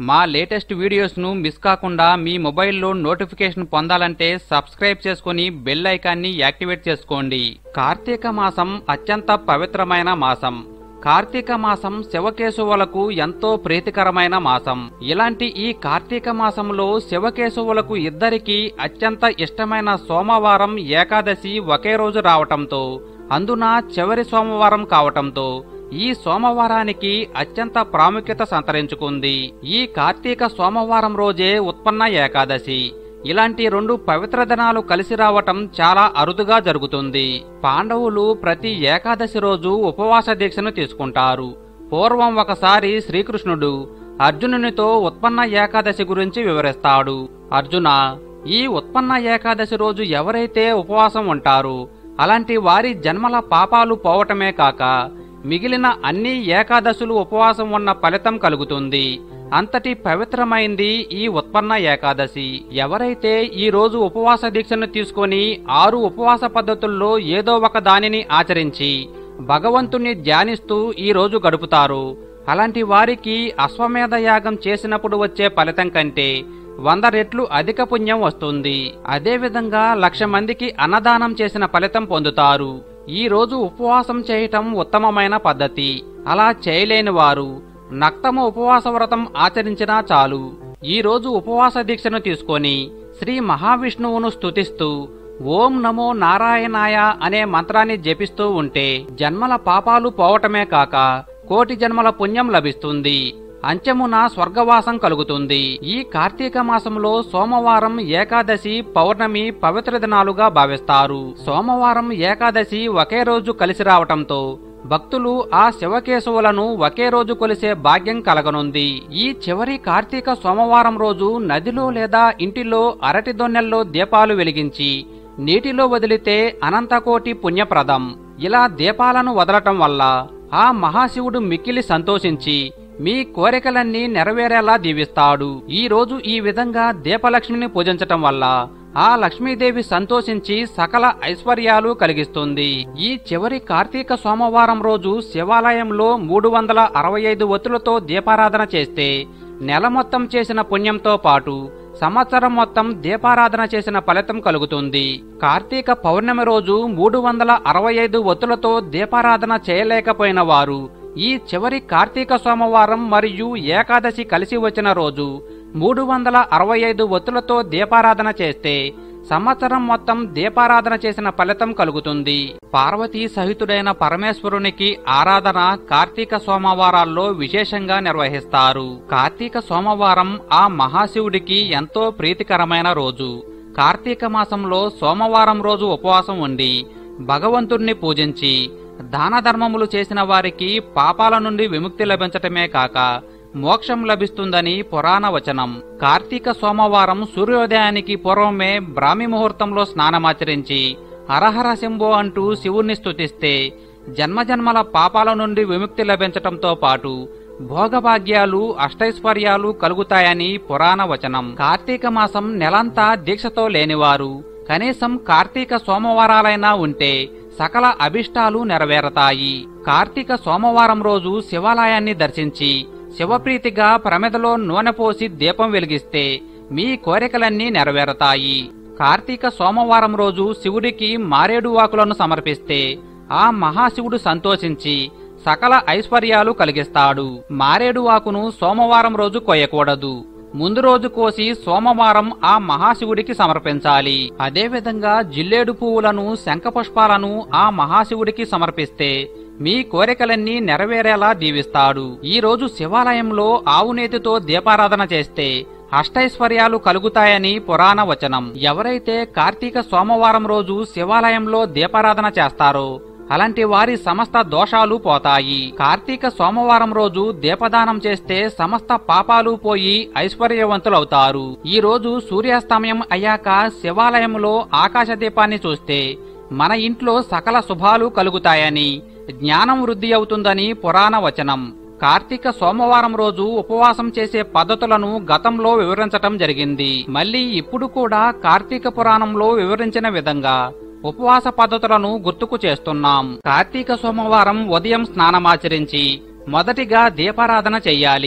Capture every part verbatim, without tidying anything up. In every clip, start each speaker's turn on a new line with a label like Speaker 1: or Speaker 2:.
Speaker 1: మా latest videos ను miss కాకుండా మీ మొబైల్లో నోటిఫికేషన్ పొందాలంటే సబ్స్క్రైబ్ చేసుకుని బెల్ ఐకాన్ని యాక్టివేట్ చేసుకోండి. కార్తీక మాసం అత్యంత పవిత్రమైన మాసం. కార్తీక మాసం శివకేశవులకు ఎంతో ప్రీతికరమైన మాసం. ఇలాంటి ఈ కార్తీక మాసంలో శివకేశవులకు ఇద్దరికీ అత్యంత ఇష్టమైన సోమవారం ఏకాదశి ఒకే రోజు రావటంతో, అందున చివరి సోమవారం కావటంతో ఈ సోమవారానికి అత్యంత ప్రాముఖ్యత సంతరించుకుంది. ఈ కార్తీక సోమవారం రోజే ఉత్పన్న ఏకాదశి. ఇలాంటి రెండు పవిత్ర దినాలు కలిసి రావటం చాలా అరుదుగా జరుగుతుంది. పాండవులు ప్రతి ఏకాదశి రోజు ఉపవాస దీక్షను తీసుకుంటారు. పూర్వం ఒకసారి శ్రీకృష్ణుడు అర్జునునితో ఉత్పన్న ఏకాదశి గురించి వివరిస్తాడు. అర్జున, ఈ ఉత్పన్న ఏకాదశి రోజు ఎవరైతే ఉపవాసం ఉంటారో అలాంటి వారి జన్మల పాపాలు పోవటమే కాక మిగిలిన అన్ని ఏకాదశులు ఉపవాసం ఉన్న ఫలితం కలుగుతుంది. అంతటి పవిత్రమైంది ఈ ఉత్పన్న ఏకాదశి. ఎవరైతే ఈ రోజు ఉపవాస దీక్షను తీసుకొని ఆరు ఉపవాస పద్ధతుల్లో ఏదో ఒక దానిని ఆచరించి భగవంతుణ్ణి ధ్యానిస్తూ ఈ రోజు గడుపుతారో అలాంటి వారికి అశ్వమేధ యాగం చేసినప్పుడు వచ్చే ఫలితం కంటే వంద రెట్లు అధిక పుణ్యం వస్తుంది. అదేవిధంగా లక్ష మందికి అన్నదానం చేసిన ఫలితం పొందుతారు. ఈ రోజు ఉపవాసం చేయటం ఉత్తమమైన పద్ధతి. అలా చేయలేని వారు నక్తమ ఉపవాస వ్రతం ఆచరించినా చాలు. ఈ రోజు ఉపవాస దీక్షను తీసుకొని శ్రీ మహావిష్ణువును స్తుతిస్తూ ఓం నమో నారాయణాయ అనే మంత్రాన్ని జపిస్తూ ఉంటే జన్మల పాపాలు పోవటమే కాక కోటి జన్మల పుణ్యం లభిస్తుంది. అంత్యమున స్వర్గవాసం కలుగుతుంది. ఈ కార్తీక మాసంలో సోమవారం, ఏకాదశి, పౌర్ణమి పవిత్ర దినాలుగా భావిస్తారు. సోమవారం, ఏకాదశి ఒకే రోజు కలిసి రావటంతో భక్తులు ఆ శివకేశవులను ఒకే రోజు కొలిసే భాగ్యం కలగనుంది. ఈ చివరి కార్తీక సోమవారం రోజు నదిలో లేదా ఇంటిలో అరటి దొన్నెల్లో దీపాలు వెలిగించి నీటిలో వదిలితే అనంతకోటి పుణ్యప్రదం. ఇలా దీపాలను వదలటం వల్ల ఆ మహాశివుడు మిక్కిలి సంతోషించి మీ కోరికలన్నీ నెరవేరేలా దీవిస్తాడు. ఈ రోజు ఈ విధంగా దీపలక్ష్మిని పూజించటం వల్ల ఆ లక్ష్మీదేవి సంతోషించి సకల ఐశ్వర్యాలు కలిగిస్తుంది. ఈ చివరి కార్తీక సోమవారం రోజు శివాలయంలో మూడు వందల అరవై ఐదు ఒత్తులతో దీపారాధన చేస్తే నెల మొత్తం చేసిన పుణ్యంతో పాటు సంవత్సరం మొత్తం దీపారాధన చేసిన ఫలితం కలుగుతుంది. కార్తీక పౌర్ణమి రోజు మూడు వందల అరవై ఐదు ఒత్తులతో దీపారాధన చేయలేకపోయిన వారు ఈ చివరి కార్తీక సోమవారం మరియు ఏకాదశి కలిసి వచ్చిన రోజు మూడు వందల అరవై ఐదు ఒత్తులతో దీపారాధన చేస్తే సంవత్సరం మొత్తం దీపారాధన చేసిన ఫలితం కలుగుతుంది. పార్వతీ సహితుడైన పరమేశ్వరునికి ఆరాధన కార్తీక సోమవారాల్లో విశేషంగా నిర్వహిస్తారు. కార్తీక సోమవారం ఆ మహాశివుడికి ఎంతో ప్రీతికరమైన రోజు. కార్తీక మాసంలో సోమవారం రోజు ఉపవాసం ఉండి భగవంతుణ్ణి పూజించి దాన ధర్మములు చేసిన వారికి పాపాల నుండి విముక్తి లభించటమే కాక మోక్షం లభిస్తుందని పురాణ వచనం. కార్తీక సోమవారం సూర్యోదయానికి పూర్వమే బ్రాహ్మీ ముహూర్తంలో స్నానమాచరించి హరహర శంభో అంటూ శివుణ్ణి స్తుతిస్తే జన్మజన్మల పాపాల నుండి విముక్తి లభించటంతో పాటు భోగభాగ్యాలు, అష్టైశ్వర్యాలు కలుగుతాయని పురాణ వచనం. కార్తీక మాసం నెలంతా దీక్షతో లేనివారు కనీసం కార్తీక సోమవారాలైనా ఉంటే సకల అభిష్టాలు నెరవేరతాయి. కార్తీక సోమవారం రోజు శివాలయాన్ని దర్శించి శివప్రీతిగా ప్రమిదలో నూనె పోసి దీపం వెలిగిస్తే మీ కోరికలన్నీ నెరవేరతాయి. కార్తీక సోమవారం రోజు శివుడికి మారేడు ఆకులను సమర్పిస్తే ఆ మహాశివుడు సంతోషించి సకల ఐశ్వర్యాలు కలిగిస్తాడు. మారేడు ఆకును సోమవారం రోజు కోయకూడదు. ముందు రోజు కోసి సోమవారం ఆ మహాశివుడికి సమర్పించాలి. అదేవిధంగా జిల్లేడు పువ్వులను, శంఖపుష్పాలను ఆ మహాశివుడికి సమర్పిస్తే మీ కోరికలన్నీ నెరవేరేలా దీవిస్తాడు. ఈ రోజు శివాలయంలో ఆవునేతితో దీపారాధన చేస్తే అష్టైశ్వర్యాలు కలుగుతాయని పురాణ వచనం. ఎవరైతే కార్తీక సోమవారం రోజు శివాలయంలో దీపారాధన చేస్తారో అలాంటి వారి సమస్త దోషాలు పోతాయి. కార్తీక సోమవారం రోజు దీపదానం చేస్తే సమస్త పాపాలు పోయి ఐశ్వర్యవంతులవుతారు. ఈ రోజు సూర్యాస్తమయం అయ్యాక శివాలయంలో ఆకాశ దీపాన్ని చూస్తే మన ఇంట్లో సకల శుభాలు కలుగుతాయని, జ్ఞానం వృద్ధి అవుతుందని పురాణ వచనం. కార్తీక సోమవారం రోజు ఉపవాసం చేసే పద్ధతులను గతంలో వివరించటం జరిగింది. మళ్ళీ ఇప్పుడు కూడా కార్తీక పురాణంలో వివరించిన విధంగా ఉపవాస పద్ధతులను గుర్తుకు చేస్తున్నాం. కార్తీక సోమవారం ఉదయం స్నానమాచరించి మొదటిగా దీపారాధన చెయ్యాలి.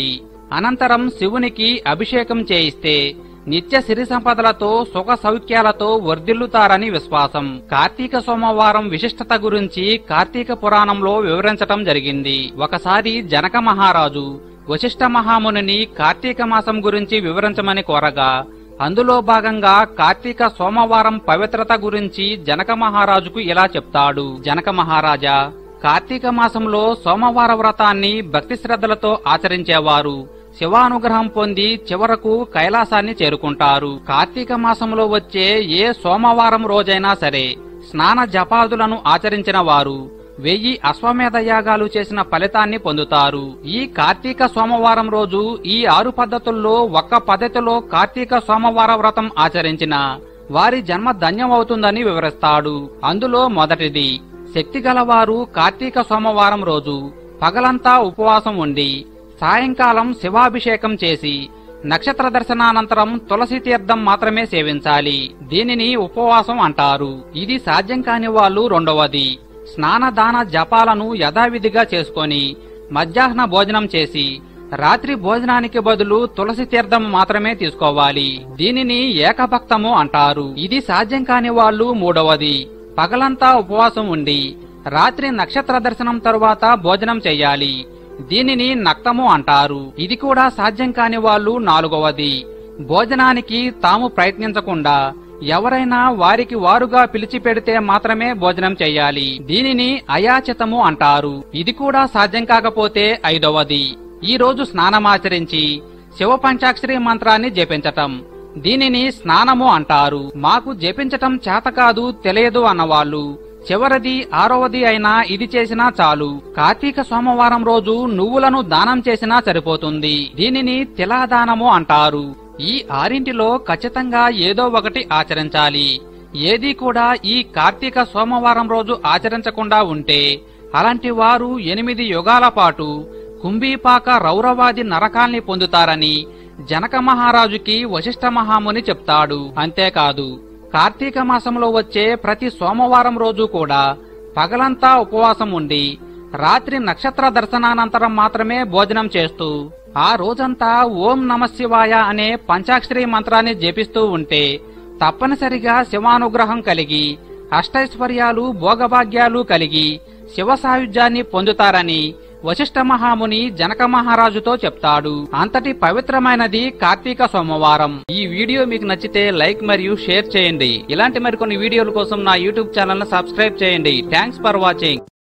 Speaker 1: అనంతరం శివునికి అభిషేకం చేయిస్తే నిత్య సిరి సంపదలతో సుఖ సౌఖ్యాలతో వర్ధిల్లుతారని విశ్వాసం. కార్తీక సోమవారం విశిష్టత గురించి కార్తీక పురాణంలో వివరించటం జరిగింది. ఒకసారి జనక మహారాజు వశిష్ఠ మహామునిని కార్తీక మాసం గురించి వివరించమని కోరగా అందులో భాగంగా కార్తీక సోమవారం పవిత్రత గురించి జనక మహారాజుకు ఇలా చెప్తాడు. జనక మహారాజా, కార్తీక మాసంలో సోమవార వ్రతాన్ని భక్తి శ్రద్ధలతో ఆచరించేవారు శివానుగ్రహం పొంది చివరకు కైలాసాన్ని చేరుకుంటారు. కార్తీక మాసంలో వచ్చే ఏ సోమవారం రోజైనా సరే స్నాన జపాదులను ఆచరించిన వారు వెయ్యి అశ్వమేధ యాగాలు చేసిన ఫలితాన్ని పొందుతారు. ఈ కార్తీక సోమవారం రోజు ఈ ఆరు పద్ధతుల్లో ఒక్క పద్ధతిలో కార్తీక సోమవార వ్రతం ఆచరించిన వారి జన్మ ధన్యమవుతుందని వివరిస్తాడు. అందులో మొదటిది, శక్తిగలవారు కార్తీక సోమవారం రోజు పగలంతా ఉపవాసం ఉండి సాయంకాలం శివాభిషేకం చేసి నక్షత్ర దర్శనానంతరం తులసి తీర్థం మాత్రమే సేవించాలి. దీనిని ఉపవాసం అంటారు. ఇది సాధ్యం కాని వాళ్ళు రెండవది, స్నానదాన జపాలను యథావిధిగా చేసుకొని మధ్యాహ్న భోజనం చేసి రాత్రి భోజనానికి బదులు తులసి తీర్థం మాత్రమే తీసుకోవాలి. దీనిని ఏకభక్తము అంటారు. ఇది సాధ్యం కాని వాళ్ళు మూడవది, పగలంతా ఉపవాసం ఉండి రాత్రి నక్షత్ర దర్శనం తరువాత భోజనం చెయ్యాలి. దీనిని నక్తము అంటారు. ఇది కూడా సాధ్యం కాని వాళ్ళు నాలుగవది, భోజనానికి తాము ప్రయత్నించకుండా ఎవరైనా వారికి వారుగా పిలిచి పెడితే మాత్రమే భోజనం చెయ్యాలి. దీనిని అయాచితము అంటారు. ఇది కూడా సాధ్యం కాకపోతే ఐదవది, ఈ రోజు స్నానమాచరించి శివ పంచాక్షరి మంత్రాన్ని జపించటం. దీనిని స్నానము అంటారు. మాకు జపించటం చేతకాదు తెలియదు అన్నవాళ్లు చివరిది ఆరవది అయినా ఇది చేసినా చాలు. కార్తీక సోమవారం రోజు నువ్వులను దానం చేసినా సరిపోతుంది. దీనిని తిలాదానము అంటారు. ఈ ఆరింటిలో ఖచ్చితంగా ఏదో ఒకటి ఆచరించాలి. ఏది కూడా ఈ కార్తీక సోమవారం రోజు ఆచరించకుండా ఉంటే అలాంటి వారు ఎనిమిది యుగాల పాటు కుంభీపాక రౌరవాది నరకాల్ని పొందుతారని జనక మహారాజుకి వశిష్ఠ మహాముని చెప్తాడు. అంతేకాదు, కార్తీక మాసంలో వచ్చే ప్రతి సోమవారం రోజు కూడా పగలంతా ఉపవాసం ఉండి రాత్రి నక్షత్ర దర్శనానంతరం మాత్రమే భోజనం చేస్తూ ఆ రోజంతా ఓం నమశివాయ అనే పంచాక్షరి మంత్రాన్ని జపిస్తూ ఉంటే తప్పనిసరిగా శివానుగ్రహం కలిగి అష్టైశ్వర్యాలు భోగభాగ్యాలు కలిగి శివ సాయుధ్యాన్ని పొందుతారని వశిష్ఠ మహాముని జనక మహారాజుతో చెప్తాడు. అంతటి పవిత్రమైనది కార్తీక సోమవారం. ఈ వీడియో మీకు నచ్చితే లైక్ మరియు షేర్ చేయండి. ఇలాంటి మరికొన్ని వీడియోల కోసం నా యూట్యూబ్ ఛానల్ ను సబ్స్క్రైబ్ చేయండి. Thanks for watching.